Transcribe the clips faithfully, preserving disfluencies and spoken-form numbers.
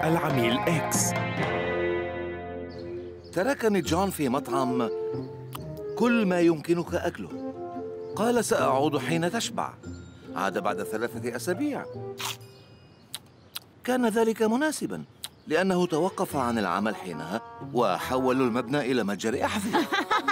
العميل إكس. تركني جون في مطعم كل ما يمكنك أكله. قال سأعود حين تشبع. عاد بعد ثلاثة أسابيع. كان ذلك مناسباً لأنه توقف عن العمل حينها وحولوا المبنى إلى متجر أحذية.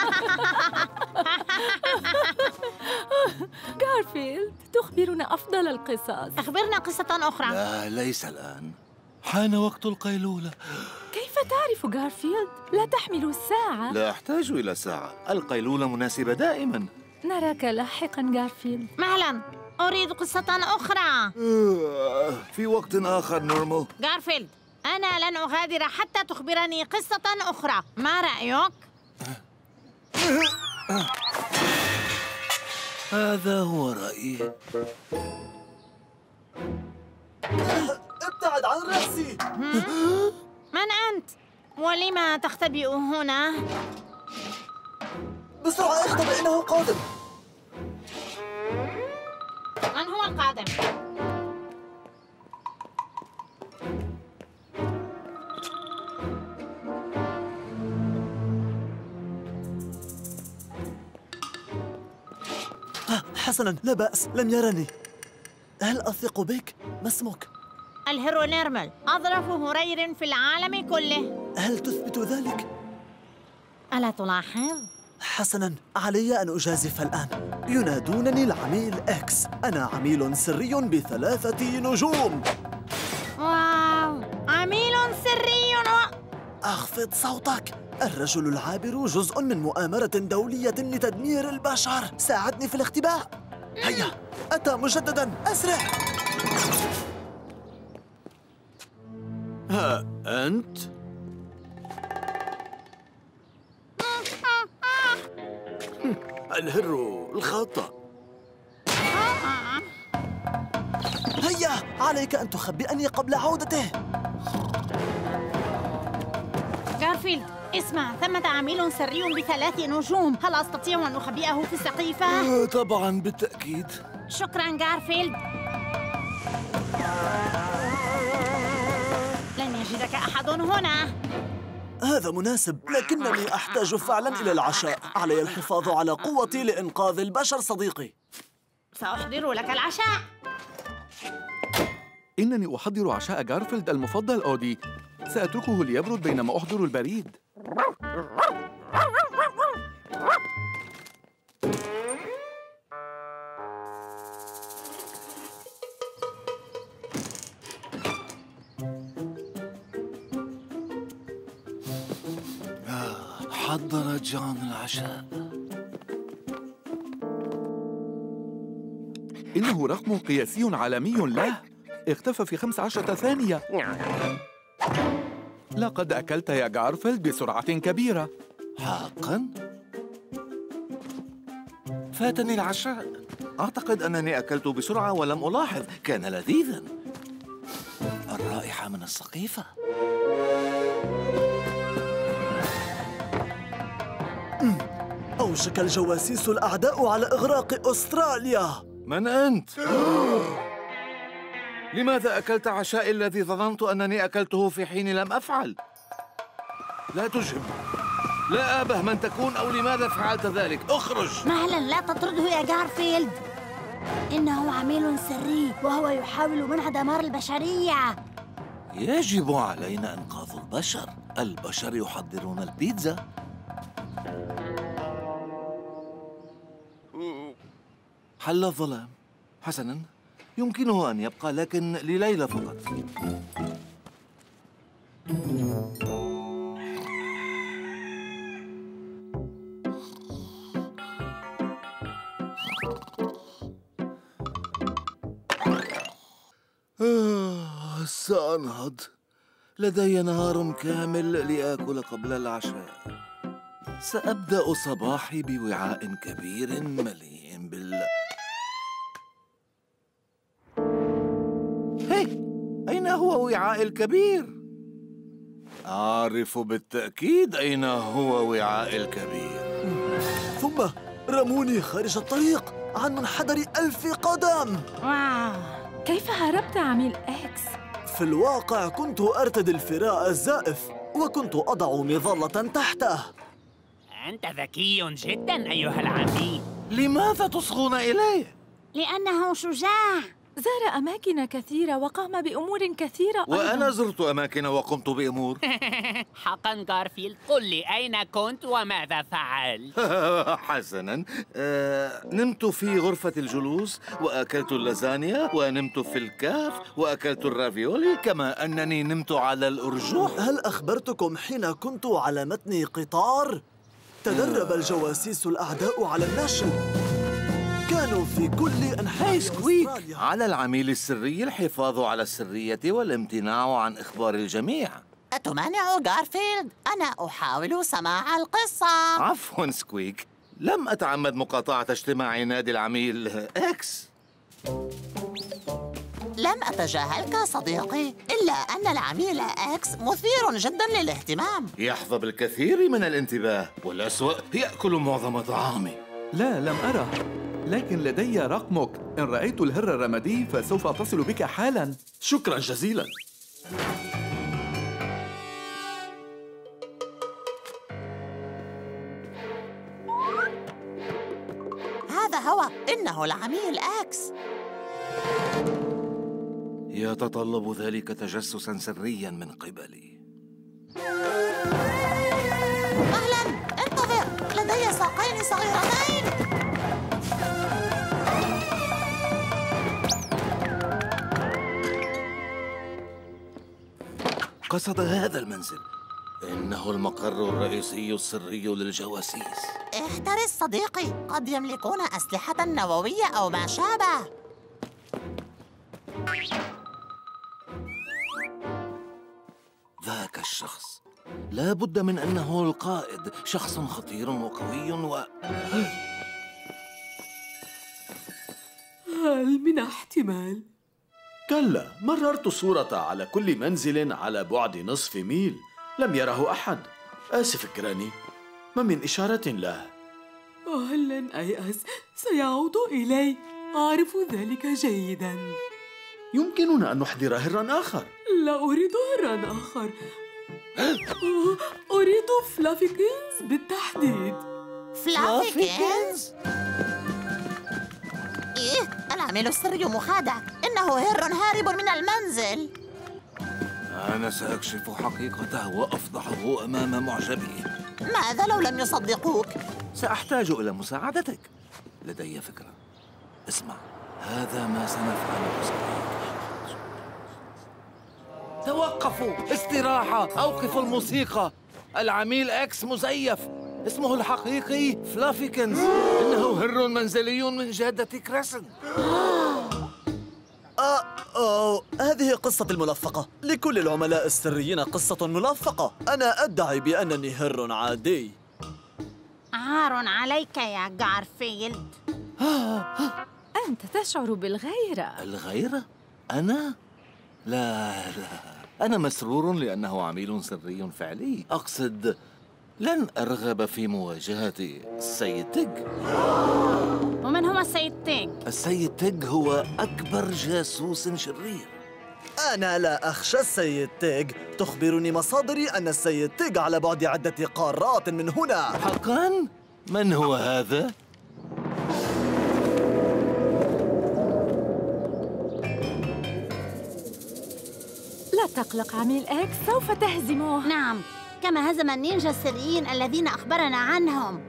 غارفيلد، تخبرنا أفضل القصص. أخبرنا قصة أخرى. لا، ليس الآن. حان وقت القيلولة. كيف تعرف غارفيلد؟ لا تحمل الساعة. لا أحتاج إلى ساعة، القيلولة مناسبة دائماً. نراك لاحقاً غارفيلد. مهلاً، أريد قصة أخرى. في وقت آخر نورمو. غارفيلد، أنا لن أغادر حتى تخبرني قصة أخرى. ما رأيك؟ هذا هو رأيي. ابتعد عن رأسي. من أنت؟ ولما تختبئ هنا؟ بسرعة اختبئ، إنه قادم. من هو القادم؟ حسناً، لا بأس، لم يرني. هل أثق بك؟ ما اسمك؟ الهيرو نيرمل، أظرف هرير في العالم كله. هل تثبت ذلك؟ ألا تلاحظ؟ حسناً، علي أن أجازف الآن. ينادونني العميل إكس. أنا عميل سري بثلاثة نجوم. واو، عميل سري و... أخفض صوتك. الرجل العابر جزء من مؤامرة دولية لتدمير البشر. ساعدني في الاختباء. هيا، أتى مجدداً، أسرع. ها أنت؟ الهرو الخطأ. هيا، عليك أن تخبئني قبل عودته. غارفيلد، اسمع، ثمة عميل سري بثلاث نجوم. هل أستطيع أن أخبئه في السقيفة؟ آه، طبعاً، بالتأكيد. شكراً غارفيلد. لن يجدك أحد هنا. هذا مناسب، لكنني أحتاج فعلاً إلى العشاء. علي الحفاظ على قوتي لإنقاذ البشر صديقي. سأحضر لك العشاء. إنني أحضر عشاء غارفيلد المفضل أودي. سأتركه ليبرد بينما أحضر البريد. حضر جون العشاء. إنه رقم قياسي عالمي له. اختفى في خمس عشرة ثانية. لقد أكلت يا غارفيلد بسرعة كبيرة. حقاً؟ فاتني العشاء. أعتقد أنني أكلت بسرعة ولم ألاحظ. كان لذيذاً. الرائحة من السقيفة. أوشك الجواسيس الأعداء على إغراق أستراليا. من أنت؟ لماذا أكلت عشائي الذي ظننت أنني أكلته في حين لم أفعل؟ لا تجب. لا أبه من تكون أو لماذا فعلت ذلك. اخرج. مهلا، لا تطرده يا غارفيلد. إنه عميل سري وهو يحاول منع دمار البشرية. يجب علينا إنقاذ البشر. البشر يحضرون البيتزا. حل الظلام. حسناً، يمكنه أن يبقى، لكن لليلة فقط. آه، سأنهض. لدي نهار كامل لآكل قبل العشاء. سأبدأ صباحي بوعاء كبير مليء بال هي، أين هو وعاء الكبير؟ أعرف بالتأكيد أين هو وعاء الكبير. ثم رموني خارج الطريق عن منحدر ألف قدم. واو، كيف هربت عميل إكس؟ في الواقع كنت أرتدي الفراء الزائف وكنت أضع مظلة تحته. أنت ذكي جدا أيها العميل. لماذا تصغون إليه؟ لأنه شجاع. زار أماكن كثيرة وقام بأمور كثيرة. وأنا زرت أماكن وقمت بأمور. حقا غارفيلد، قل لي أين كنت وماذا فعلت؟ حسناً. آه، نمت في غرفة الجلوس وأكلت اللازانيا، ونمت في الكهف وأكلت الرافيولي، كما أنني نمت على الأرجوح. هل أخبرتكم حين كنت على متن قطار؟ تدرب الجواسيس الأعداء على النشل. كانوا في كل أنحاء هاي سكويك، أستراليا. على العميل السري الحفاظ على السرية والامتناع عن إخبار الجميع. أتمانع غارفيلد؟ أنا أحاول سماع القصة. عفواً سكويك، لم أتعمد مقاطعة اجتماع نادي العميل إكس. لم أتجاهلك صديقي، إلا أن العميل إكس مثير جدا للاهتمام. يحظى بالكثير من الانتباه، والأسوأ يأكل معظم طعامي. لا، لم أره، لكن لدي رقمك. إن رأيت الهر الرمادي فسوف أتصل بك حالاً. شكراً جزيلاً. هذا هو، إنه العميل إكس. يتطلب ذلك تجسساً سرياً من قبلي. أهلاً، انتظر، لدي ساقين صغيرتين. قصد هذا المنزل. إنه المقر الرئيسي السري للجواسيس. احترس صديقي، قد يملكون أسلحة نووية أو ما شابه. ذاك الشخص لا بد من أنه القائد، شخص خطير وقوي و... هل من احتمال؟ كلا، مررت صورة على كل منزل على بعد نصف ميل، لم يره أحد. آسف جراني، ما من إشارة له. هل لن أيأس؟ سيعود إلي، أعرف ذلك جيداً. يمكننا أن نحضر هرًا آخر. لا أريد هرًا آخر. أريد فلافيكنز بالتحديد. فلافيكنز؟ إيه، العميل السري مخادع، إنه هر هارب من المنزل. أنا سأكشف حقيقته وأفضحه أمام معجبيه. ماذا لو لم يصدقوك؟ سأحتاج إلى مساعدتك. لدي فكرة. اسمع، هذا ما سنفعله صديق. توقفوا، استراحة، أوقفوا الموسيقى. العميل إكس مزيف، اسمه الحقيقي فلافيكنز. إنه هر منزلي من جادة كريسن. آه أوه. هذه قصة الملفقة. لكل العملاء السريين قصة ملفقة. أنا أدعي بأنني هر عادي. عار عليك يا غارفيلد. أنت تشعر بالغيرة. الغيرة؟ أنا؟ لا لا، أنا مسرور لأنه عميل سري فعلي. أقصد لن أرغب في مواجهة السيد تيغ. ومن هو السيد تيغ؟ السيد تيغ هو أكبر جاسوس شرير. أنا لا أخشى السيد تيغ. تخبرني مصادري أن السيد تيغ على بعد عدة قارات من هنا. حقاً؟ من هو هذا؟ لا تقلق عميل إكس، سوف تهزمه. نعم، كما هزم النينجا السريين الذين أخبرنا عنهم.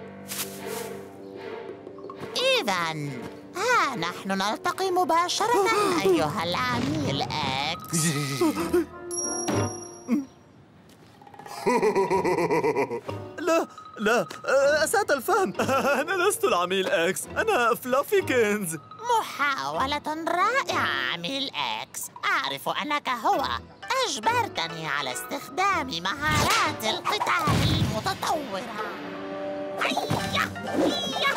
إذن ها نحن نلتقي مباشرة أيها العميل إكس. لا لا، أسأت الفهم. أنا لست العميل إكس، أنا فلافيكنز. محاولة رائعة عميل إكس، أعرف أنك هو. أجبرتني على استخدام مهارات القتال المتطورة. هيا هيا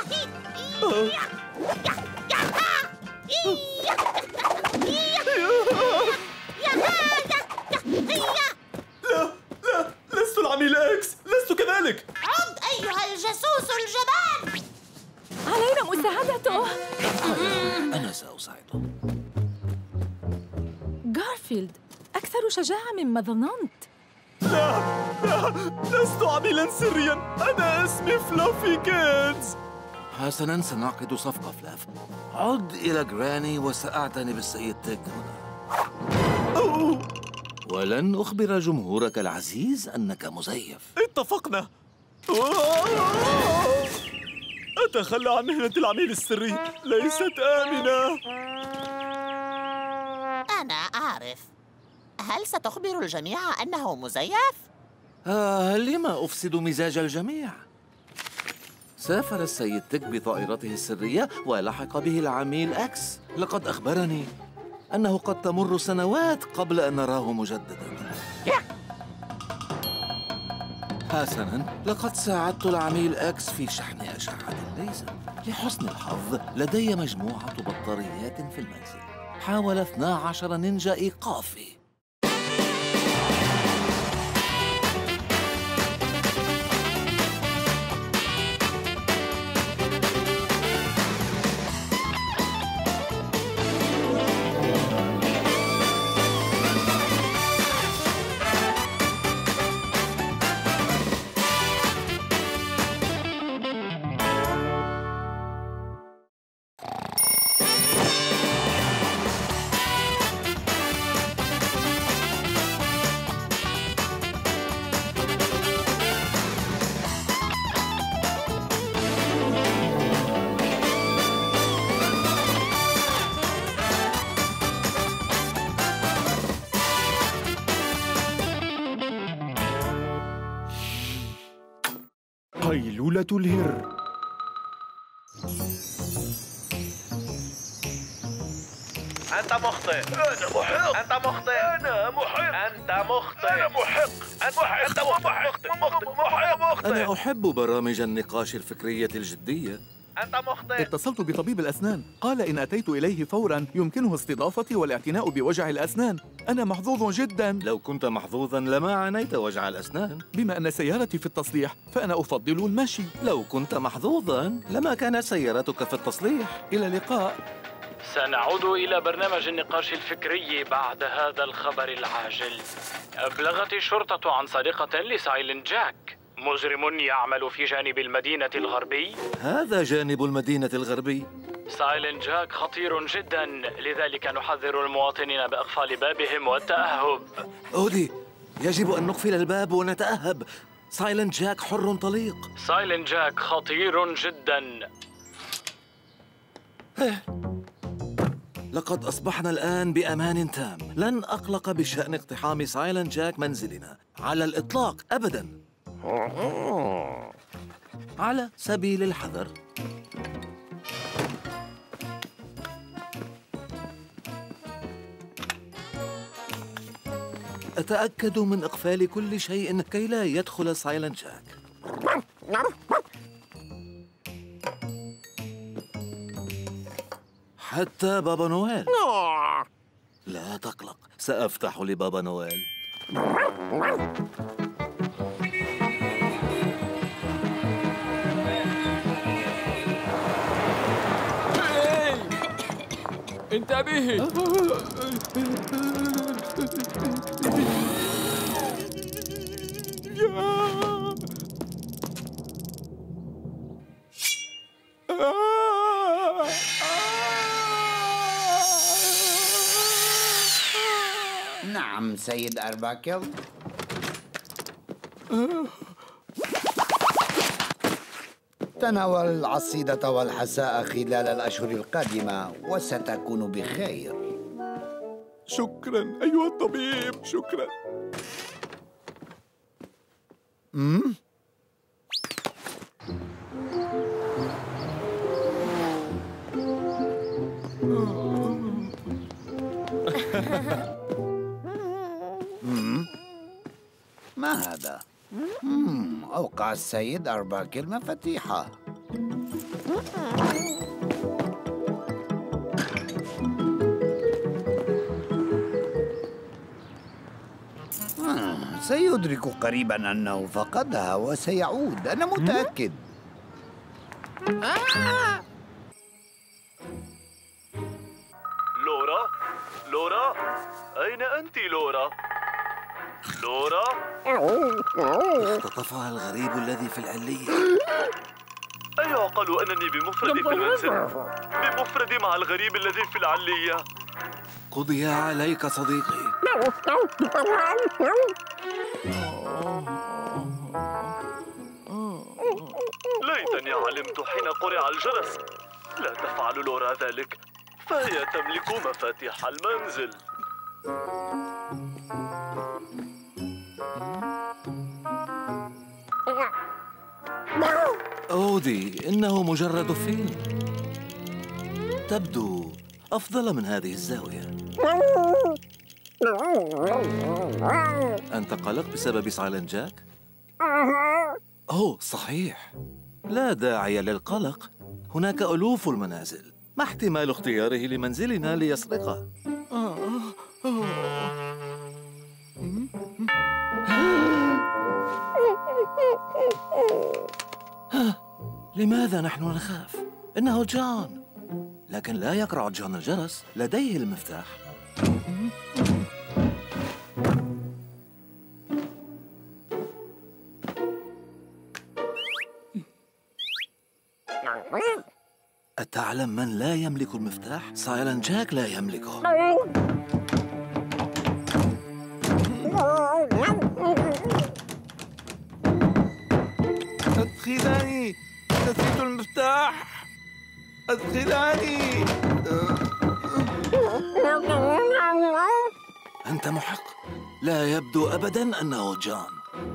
لا لا، لست العميل إكس، لست كذلك. عد أيها الجاسوس الجبان. علينا مساعدته. أنا سأساعده. غارفيلد، أكثر شجاعة مما ظننت. لا لا، لست عميلا سريا، أنا اسمي فلافي كيدز. حسناً، سنعقد صفقة فلاف. عد إلى جراني وسأعتني بالسيد تيك هنا. أوه. ولن أخبر جمهورك العزيز أنك مزيف. اتفقنا. أوه. أتخلى عن مهنة العميل السري، ليست آمنة. أنا أعرف. هل ستخبر الجميع أنه مزيف؟ آه، لما أفسد مزاج الجميع؟ سافر السيد تيك بطائرته السرية ولحق به العميل أكس. لقد أخبرني أنه قد تمر سنوات قبل أن نراه مجدداً. حسناً، لقد ساعدت العميل أكس في شحن أشعة الليزر. لحسن الحظ لدي مجموعة بطاريات في المنزل. حاول اثنا عشر نينجا إيقافي. قيلولة الهر. أنت مخطئ. أنا محق. أنت مخطئ. أنا محق. أنت مخطئ. أنا محق. أنت محق. أنت مخطئ. مخطئ. مخطئ. أنا أحب برامج النقاش الفكرية الجدية. أنت مخطئ. اتصلت بطبيب الأسنان، قال إن أتيت إليه فوراً يمكنه استضافتي والاعتناء بوجع الأسنان. أنا محظوظ جداً. لو كنت محظوظاً لما عانيت وجع الأسنان. بما أن سيارتي في التصليح فأنا أفضل المشي. لو كنت محظوظاً لما كانت سيارتك في التصليح. إلى اللقاء. سنعود إلى برنامج النقاش الفكري بعد هذا الخبر العاجل. أبلغت الشرطة عن سرقة لسايلنت جاك، مجرم يعمل في جانب المدينة الغربي. هذا جانب المدينة الغربي. سايلنت جاك خطير جدا، لذلك نحذر المواطنين بإقفال بابهم والتأهب. أودي، يجب أن نقفل الباب ونتأهب. سايلنت جاك حر طليق. سايلنت جاك خطير جدا. لقد أصبحنا الآن بأمان تام. لن أقلق بشأن اقتحام سايلنت جاك منزلنا على الإطلاق أبداً، على سبيل الحذر. أتأكد من إقفال كل شيء كي لا يدخل سايلنت جاك. حتى بابا نويل. لا تقلق، سأفتح لبابا نويل. انتبهي. نعم سيد أرباكل. تناول العصيدة والحساء خلال الأشهر القادمة وستكون بخير. شكراً أيها الطبيب، شكراً. أمم؟ ما هذا؟ مم. أوقع السيد أرباكل مفاتيحه. آه. سيدرك قريبا أنه فقدها وسيعود، أنا متأكد. آه. لورا، لورا، أين أين أنت لورا؟ لورا؟ اختطفها الغريب الذي في العلية. أيعقل أنني بمفردي في المنزل؟ بمفردي مع الغريب الذي في العلية. قضي عليك صديقي. ليتني علمت حين قرع الجرس. لا تفعل لورا ذلك، فهي تملك مفاتيح المنزل. أودي، إنه مجرد فيلم. تبدو أفضل من هذه الزاوية. أنت قلق بسبب سايلنت جاك؟ أوه صحيح، لا داعي للقلق. هناك ألوف المنازل. ما احتمال اختياره لمنزلنا ليسرقه؟ لماذا نحن نخاف؟ إنه جون. لكن لا يقرع جون الجرس، لديه المفتاح. أتعلم من لا يملك المفتاح؟ سايلنت جاك لا يملكه. أدخلاني، نسيت المفتاح. أدخلاني. أنت محق، لا يبدو أبداً أنه جون.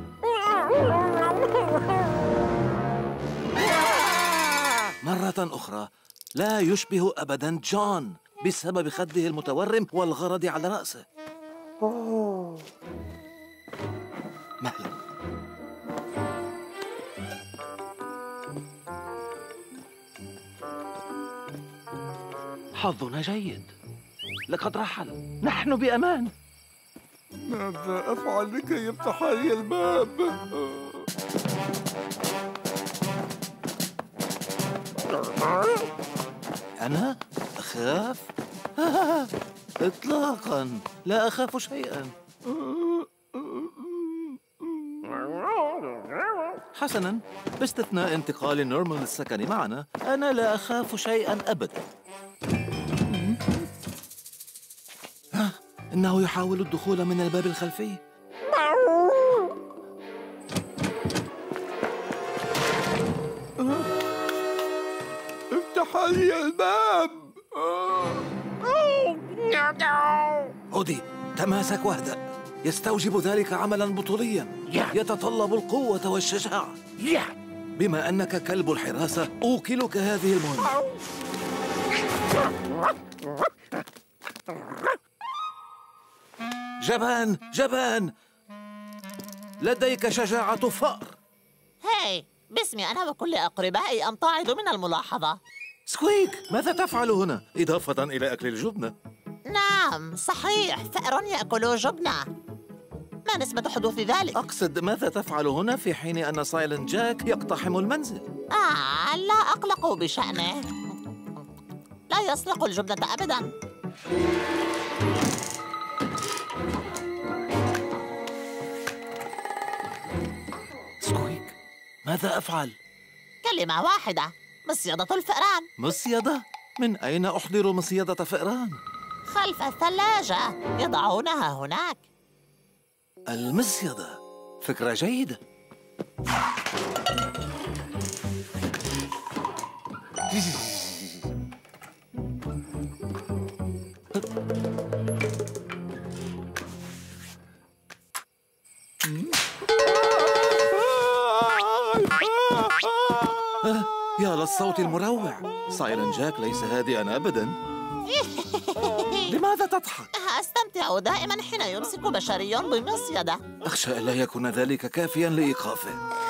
مرة أخرى، لا يشبه أبداً جون بسبب خده المتورم والغرض على رأسه. مهلا. حظنا جيد، لقد رحل. نحن بأمان. ماذا أفعل لكي يفتح لي الباب؟ أنا أخاف؟ إطلاقاً، لا أخاف شيئاً. حسناً، باستثناء انتقال نورمان للسكن معنا، أنا لا أخاف شيئاً أبداً. إنه يحاول الدخول من الباب الخلفي. افتح لي الباب. أودي، تماسك واهدأ. يستوجب ذلك عملاً بطولياً يتطلب القوة والشجاعة. بما أنك كلب الحراسة، أوكلك هذه المهمة. جبان جبان، لديك شجاعة فأر. هاي، باسمي أنا وكل أقربائي أمتعض من الملاحظة. سكويك، ماذا تفعل هنا؟ إضافة إلى أكل الجبنة. نعم صحيح، فأر يأكل جبنة. ما نسبة حدوث ذلك؟ أقصد ماذا تفعل هنا في حين أن سايلنت جاك يقتحم المنزل؟ آه، لا أقلق بشأنه. لا يسرق الجبنة أبداً. سكويك، ماذا أفعل؟ كلمة واحدة، مصيدة الفئران. مصيدة؟ من أين أحضر مصيدة فئران؟ خلف الثلاجة، يضعونها هناك. المصيدة، فكرة جيدة. يا للصوت المروع. سايلنت جاك ليس هادئاً أبداً. لماذا تضحك؟ أستمتع دائماً حين يمسك بشري بمصيدة. أخشى ألا يكون ذلك كافياً لإيقافه.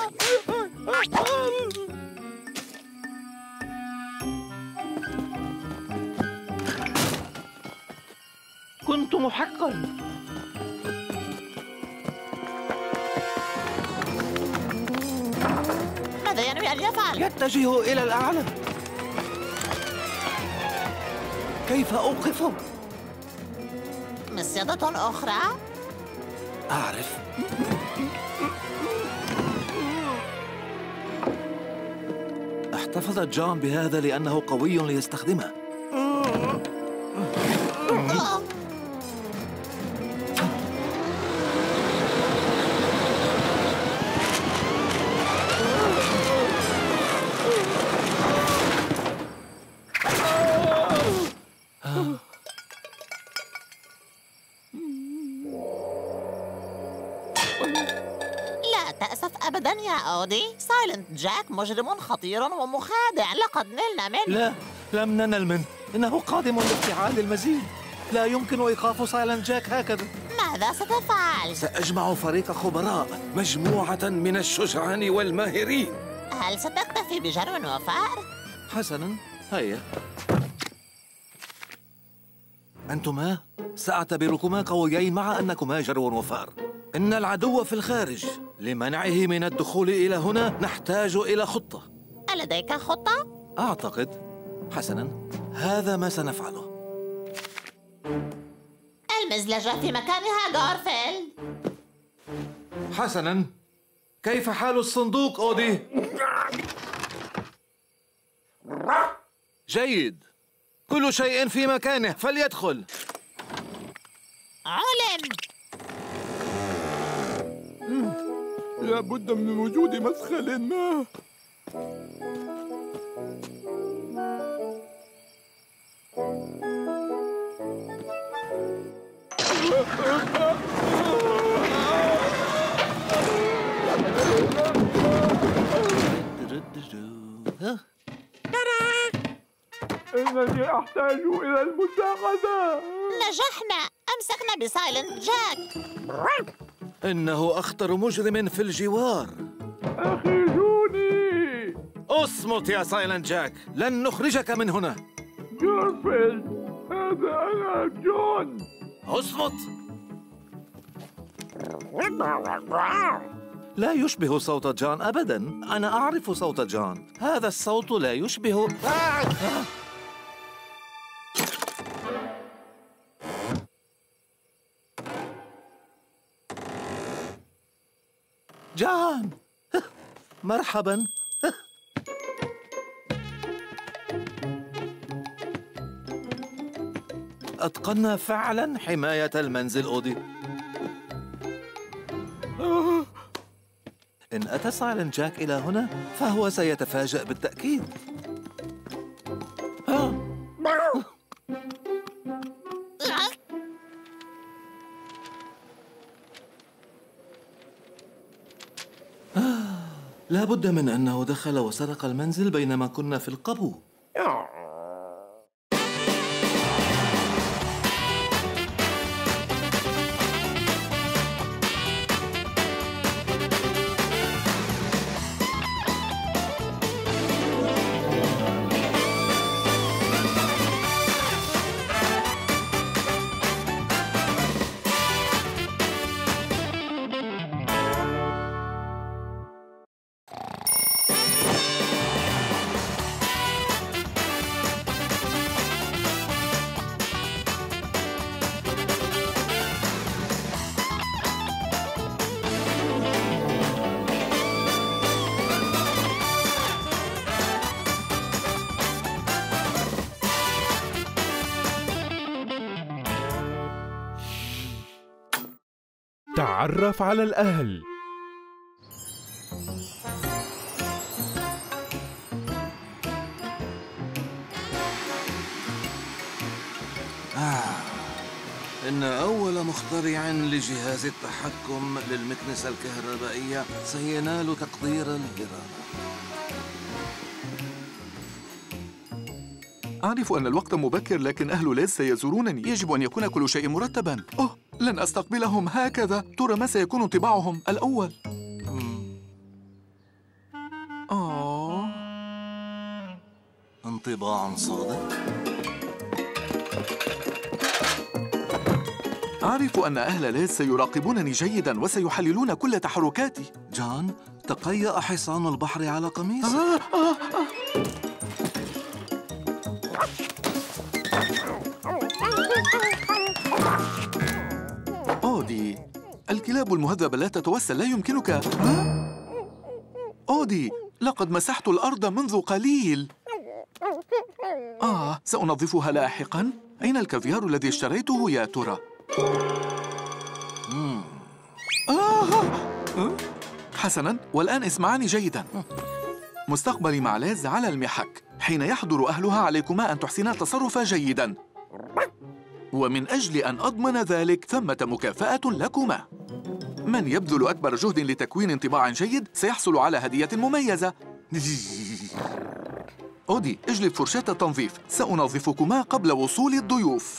كنت محقاً. ماذا ينوي أن يفعل؟ يتجه إلى الأعلى. كيف أوقفه؟ مصيدة أخرى؟ أعرف. احتفظ جون بهذا لأنه قوي ليستخدمه. أبداً يا أودي، سايلنت جاك مجرم خطير ومخادع، لقد نلنا منه. لا، لم ننل منه، إنه قادم لافتعال المزيد. لا يمكن إيقاف سايلنت جاك هكذا. ماذا ستفعل؟ سأجمع فريق خبراء، مجموعة من الشجعان والماهرين. هل ستكتفي بجرو وفأر؟ حسناً، هيا. أنتما سأعتبركما قويين مع أنكما جرو وفأر. إن العدو في الخارج، لمنعه من الدخول إلى هنا نحتاج إلى خطة. ألديك خطة؟ أعتقد. حسناً، هذا ما سنفعله. المزلجة في مكانها غارفيلد. حسناً، كيف حال الصندوق أودي؟ جيد، كل شيء في مكانه، فليدخل. علم. لا بد من وجود مدخل ما. إنني أحتاج إلى المساعدة. نجحنا، أمسكنا بسايلنت جاك. إنه أخطر مجرم في الجوار. أخرجوني! اصمت يا سايلنت جاك، لن نخرجك من هنا. غارفيلد، هذا أنا جون. اصمت. لا يشبه صوت جون أبداً. أنا أعرف صوت جون. هذا الصوت لا يشبه. جون، مرحباً. أتقنا فعلاً حماية المنزل أودي. إن أتى سايلنت جاك إلى هنا فهو سيتفاجأ بالتأكيد. لا بد من أنه دخل وسرق المنزل بينما كنا في القبو. تعرف على الأهل. آه. إن أول مخترع لجهاز التحكم للمكنسة الكهربائية سينال تقدير الهرم. أعرف أن الوقت مبكر، لكن أهل ليز سيزورونني. يجب أن يكون كل شيء مرتباً. أوه، لن أستقبلهم هكذا. ترى ما سيكون انطباعهم الأول؟ آه، انطباع صادق. أعرف أن أهل ليز سيراقبونني جيداً وسيحللون كل تحركاتي. جون، تقيأ حصان البحر على قميصك. آه آه آه. أودي، الكلاب المهذبة لا تتوسل، لا يمكنك. ها؟ أودي، لقد مسحت الأرض منذ قليل. آه، سأنظفها لاحقاً. أين الكافيار الذي اشتريته يا ترى؟ آه. حسناً، والآن اسمعاني جيداً. مستقبلي مع ليز على المحك. حين يحضر أهلها عليكما أن تحسنا التصرف جيداً، ومن أجل أن أضمن ذلك ثمة مكافأة لكما. من يبذل أكبر جهد لتكوين انطباع جيد سيحصل على هدية مميزة. أودي، اجلب فرشاة التنظيف، سأنظفكما قبل وصول الضيوف.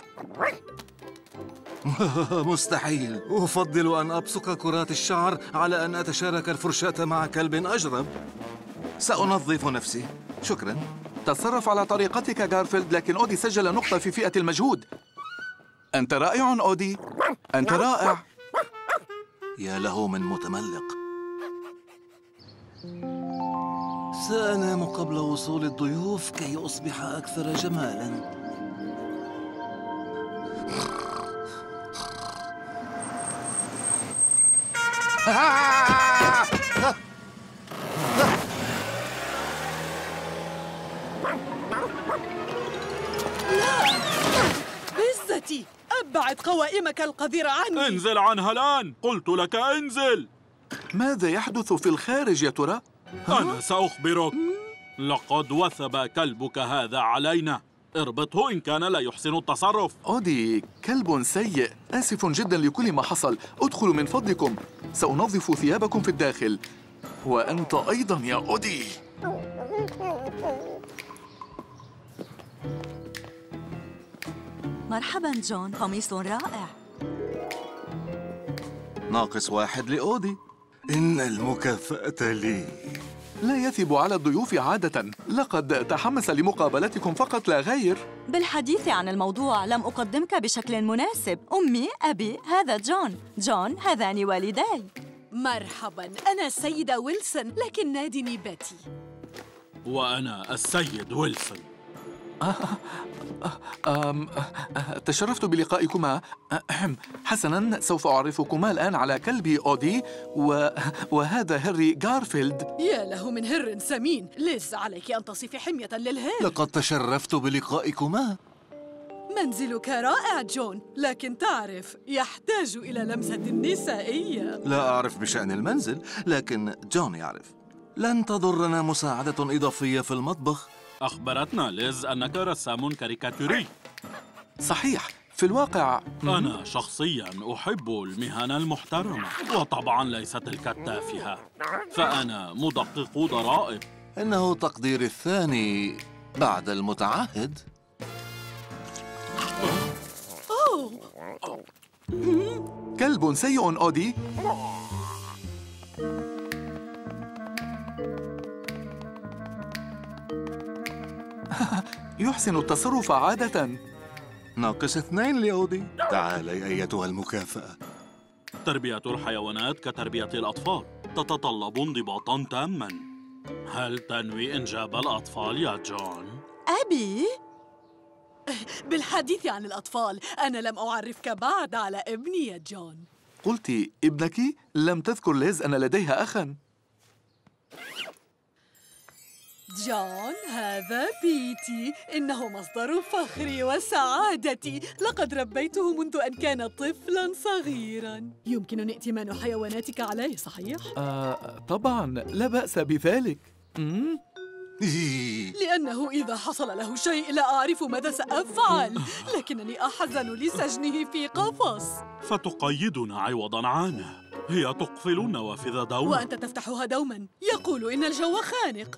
مستحيل، أفضل أن أبصق كرات الشعر على أن أتشارك الفرشاة مع كلب أجرب. سأنظف نفسي، شكراً. تصرف على طريقتك غارفيلد، لكن أودي سجل نقطة في فئة المجهود. أنت رائع أودي، أنت رائع. يا له من متملق. سأنام قبل وصول الضيوف كي أصبح أكثر جمالاً. بزتي، أبعد قوائمك القذرة عني. انزل عنها الآن، قلت لك انزل. ماذا يحدث في الخارج يا ترى؟ أنا سأخبرك. لقد وثب كلبك هذا علينا، اربطه إن كان لا يحسن التصرف. أودي، كلب سيء. آسف جدا لكل ما حصل. ادخلوا من فضلكم، سأنظف ثيابكم في الداخل. وأنت أيضا يا أودي. مرحبا جون، قميص رائع. ناقص واحد لأودي. إن المكافأة لي. لا يثب على الضيوف عادة. لقد تحمس لمقابلتكم فقط لا غير. بالحديث عن الموضوع لم أقدمك بشكل مناسب. أمي، أبي، هذا جون. جون، هذان والداي. مرحبا، أنا السيدة ويلسون، لكن نادني بيتي. وأنا السيد ويلسون. أم تشرفت بلقائكما. حسناً، سوف أعرفكما الآن على كلبي أودي و... وهذا هنري غارفيلد. يا له من هر سمين. ليز، عليك أن تصفي حمية للهر. لقد تشرفت بلقائكما. منزلك رائع جون، لكن تعرف يحتاج إلى لمسة نسائية. لا أعرف بشأن المنزل، لكن جون يعرف. لن تضرنا مساعدة إضافية في المطبخ. أخبرتنا ليز أنك رسام كاريكاتوري. صحيح، في الواقع أنا شخصياً أحب المهن المحترمة، وطبعاً ليس تلك التافهة. فأنا مدقق ضرائب. إنه تقديري الثاني بعد المتعهد. أوه. كلب سيء أودي. يحسن التصرف عادة. ناقص اثنين لأودي. تعالي أيتها المكافأة. تربية الحيوانات كتربية الأطفال، تتطلب انضباطاً تاماً. هل تنوي إنجاب الأطفال يا جون؟ أبي؟ بالحديث عن الأطفال، أنا لم أعرفك بعد على ابني يا جون. قلت ابنك؟ لم تذكر ليز أن لديها أخاً. جون، هذا بيتي، إنه مصدر فخري وسعادتي. لقد ربيته منذ أن كان طفلاً صغيراً. يمكنني ائتمان حيواناتك عليه، صحيح؟ آه، طبعاً، لا بأس بذلك. لأنه إذا حصل له شيء لا أعرف ماذا سأفعل، لكنني أحزن لسجنه في قفص. فتقيدنا عوضاً عنه. هي تقفل النوافذ دوما، وأنت تفتحها دوما. يقول إن الجو خانق.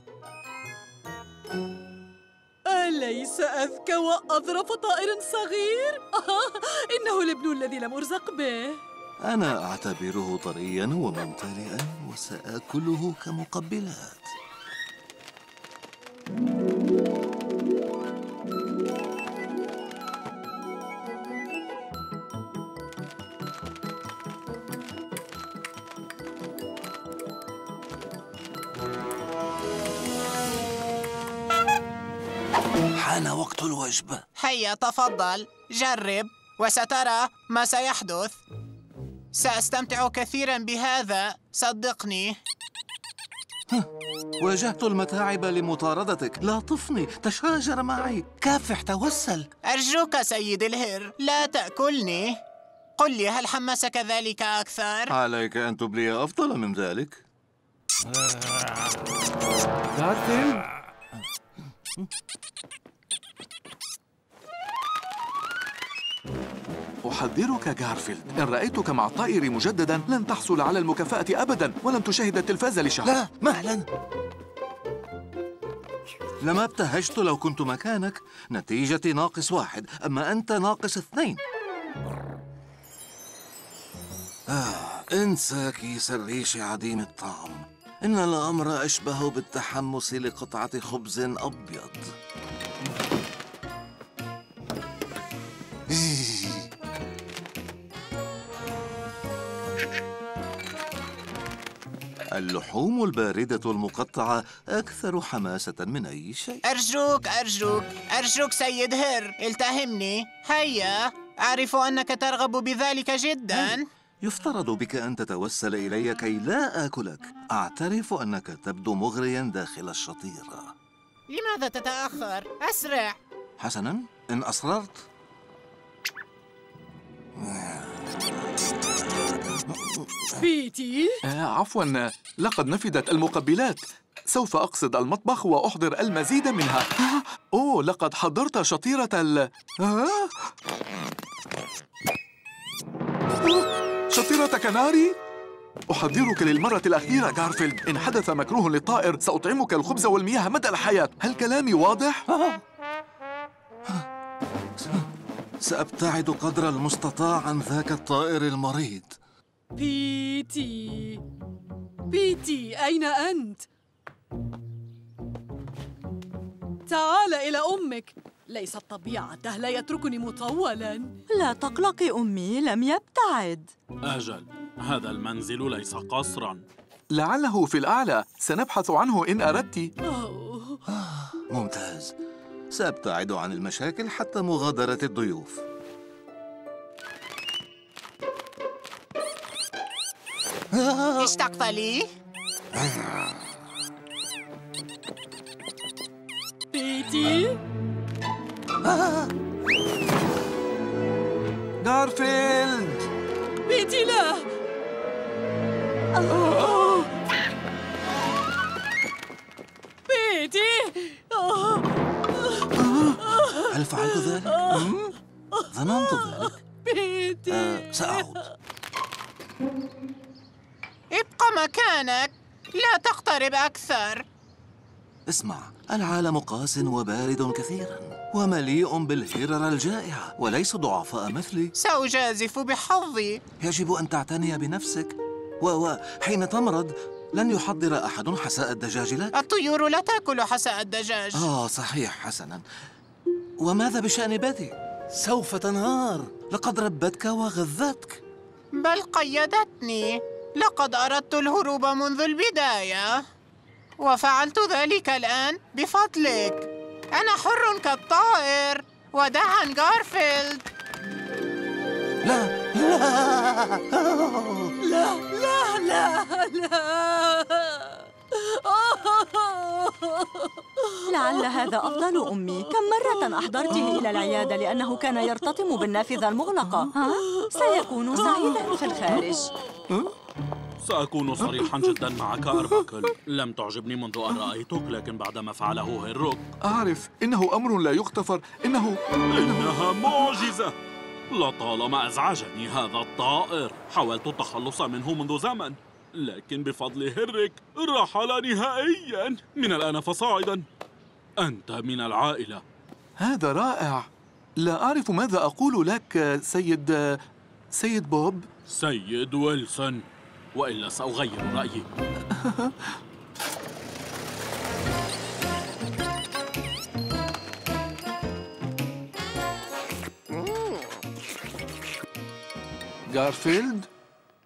أليس أذكى وأظرف طائر صغير؟ آه، إنه الابن الذي لم أرزق به. أنا أعتبره طرياً وممتلئاً، وسآكله كمقبلات. حان وقت الوجبة. هيا تفضل، جرب وسترى ما سيحدث. سأستمتع كثيرا بهذا، صدقني. واجهت المتاعب لمطاردتك. لا طفني، تشاجر معي، كافح، توسل. أرجوك سيد الهر، لا تأكلني. قل لي، هل حمسك ذلك أكثر؟ عليك أن تبلي أفضل من ذلك. غارفيلد، أحذرك غارفيلد، إن رأيتك مع الطائر مجدداً لن تحصل على المكافأة أبداً ولن تشاهد التلفاز لشهر. لا، مهلاً. لما ابتهجت لو كنت مكانك. نتيجتي ناقص واحد، أما أنت ناقص اثنين. آه، انسى كيس الريش عديم الطعم. إن الأمر أشبه بالتحمس لقطعة خبز أبيض. اللحوم الباردة المقطعة أكثر حماسة من أي شيء. أرجوك أرجوك أرجوك سيد هر، التهمني. هيا، أعرف أنك ترغب بذلك جداً. يفترض بك أن تتوسل إلي كي لا آكلك. أعترف أنك تبدو مغرياً داخل الشطيرة. لماذا تتأخر؟ أسرع. حسناً، إن أصررت. بيتي؟ آه عفواً، لقد نفدت المقبلات. سوف أقصد المطبخ وأحضر المزيد منها. أوه، لقد حضرت شطيرة ال... آه؟ شطيرة كناري؟ أحذرك للمرة الأخيرة غارفيلد، إن حدث مكروه للطائر سأطعمك الخبز والمياه مدى الحياة. هل كلامي واضح؟ سأبتعد قدر المستطاع عن ذاك الطائر المريض. بيتي، بيتي، أين أنت؟ تعال إلى أمك. ليست طبيعته، لا يتركني مطولاً. لا تقلقي أمي، لم يبتعد. أجل، هذا المنزل ليس قصراً. لعله في الأعلى، سنبحث عنه إن أردت. آه، ممتاز. سأبتعد عن المشاكل حتى مغادرة الضيوف. اشتقت لي؟ بيتي؟ غارفيلد! بيتي لا! بيتي! هل فعلت ذلك؟ ظننت ذلك. بيتي! آه، سأعود. ابق مكانك، لا تقترب أكثر. اسمع، العالم قاس وبارد كثيراً ومليء بالهرر الجائعة، وليس ضعفاء مثلي. سأجازف بحظي. يجب أن تعتني بنفسك، وحين تمرض لن يحضر أحد حساء الدجاج لك. الطيور لا تأكل حساء الدجاج. آه صحيح، حسناً. وماذا بشأن بتي؟ سوف تنهار، لقد ربتك وغذتك. بل قيدتني. لقد أردت الهروب منذ البداية، وفعلت ذلك الآن بفضلك. أنا حر كالطائر. وداعاً غارفيلد. لا لا لا لا لا لا. لعل هذا أفضل أمي. كم مرة أحضرته إلى العيادة لأنه كان يرتطم بالنافذة المغلقة. ها؟ سيكون سعيداً في الخارج. سأكون صريحاً جداً معك أرباكل. لم تعجبني منذ أن رأيتك، لكن بعدما فعله هيروك أعرف، إنه أمر لا يغتفر. إنه إنها معجزة. لطالما أزعجني هذا الطائر. حاولت التخلص منه منذ زمن، لكن بفضل هيريك رحل نهائياً. من الآن فصاعداً أنت من العائلة. هذا رائع. لا أعرف ماذا أقول لك سيد... سيد بوب. سيد ويلسون، وإلا سأغير رأيي. غارفيلد؟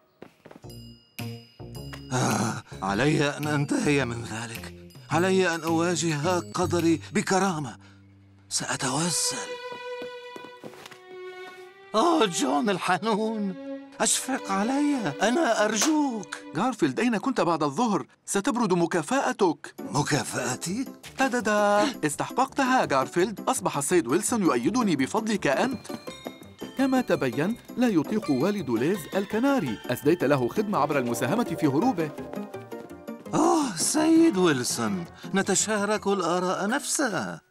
آه، علي أن أنتهي من ذلك. علي أن أواجه قدري بكرامة. سأتوسل. أوه جون الحنون، أشفق علي، أنا أرجوك. غارفيلد، أين كنت بعد الظهر؟ ستبرد مكافأتك. مكافأتي؟ تددا، استحققتها غارفيلد. أصبح السيد ويلسون يؤيدني بفضلك أنت. كما تبين، لا يطيق والد ليز الكناري. أسديت له خدمة عبر المساهمة في هروبه. آه سيد ويلسون، نتشارك الآراء نفسها.